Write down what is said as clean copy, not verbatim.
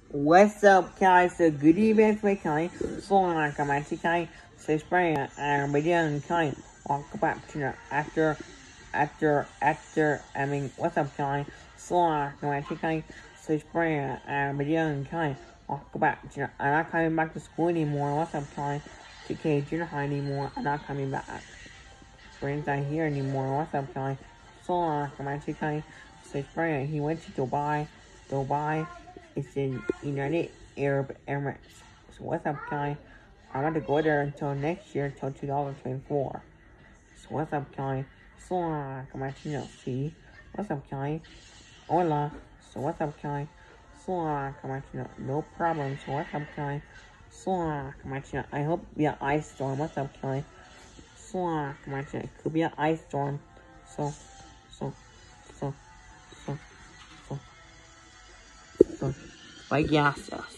What's up, guys? So good evening, Kelly. So I'm coming to Kelly. So spring and begin Kelly. Welcome back to the what's up, Kelly? So I'm coming to Kelly. So spring and begin Kelly. Welcome back to the, I'm not coming back to school anymore. What's up, Kelly? To K junior high anymore. I'm not coming back. Spring's not here anymore. What's up, Kelly? So I'm coming to Kelly. So spring. He went to Dubai. It's in United Arab Emirates. So what's up, Kelly? I want to go there until next year, until 2024. So what's up, Kelly? So come on, see. What's up, Kelly? Hola. So what's up, Kelly? So come on, no problem. So what's up, Kelly? So come on, I hope it'll be an ice storm. What's up, Kelly? So come on, it could be an ice storm. So. Payasos.